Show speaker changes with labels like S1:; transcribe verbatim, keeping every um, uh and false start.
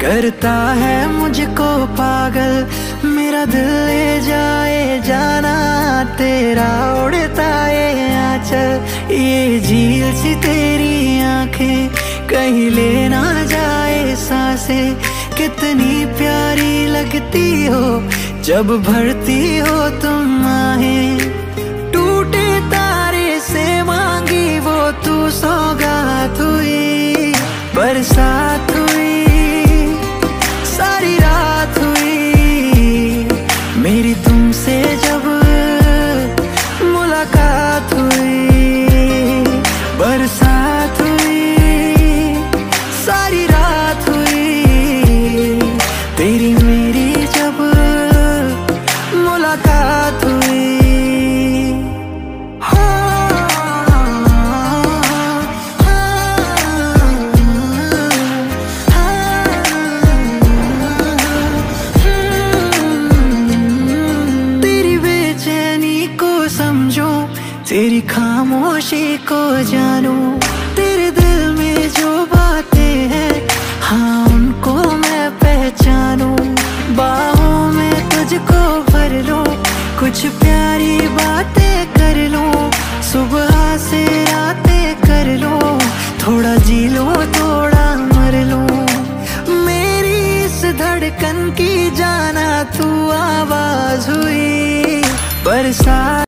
S1: करता है मुझको पागल, मेरा दिल ले जाए जाना तेरा उड़ता ये आंचल। ये झील सी तेरी आंखें कहीं ले ना जाए सांसें, कितनी प्यारी लगती हो जब भरती हो तुम आहें। टूटे तारे से मांगी वो तू सौगात हुई, बरसात हुई, सारी रात हुई मेरी तुमसे जब मुलाकात हुई। बरसात हुई, सारी रात हुई तेरी मेरी जब मुलाकात हुई। तेरी खामोशी को जानूं, तेरे दिल में जो बातें हैं हाँ उनको मैं पहचानूं। बाहों में तुझको भर लूं, कुछ प्यारी बातें कर लूं, सुबह से रातें कर लूं, थोड़ा जी लूं थोड़ा मर लूं। मेरी इस धड़कन की जाना तू आवाज हुई। बरसात